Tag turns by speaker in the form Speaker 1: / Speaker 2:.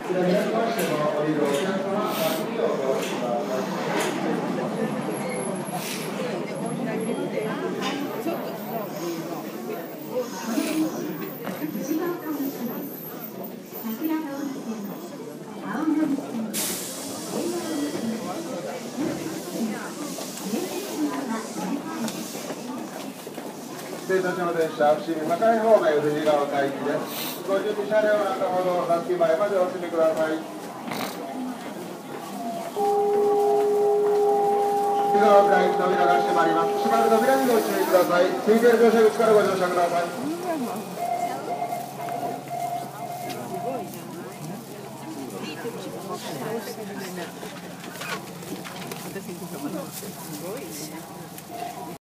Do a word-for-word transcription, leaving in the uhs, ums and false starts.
Speaker 1: 左にましても降りるお客様、脇にお通しください。電車の電車、伏見境方面藤川海域です。ご準備車両の中ほど座席前までお進みください。藤川海域扉が閉まります。閉まる扉にご注意ください。ついている乗車口からご乗車ください。すごいね。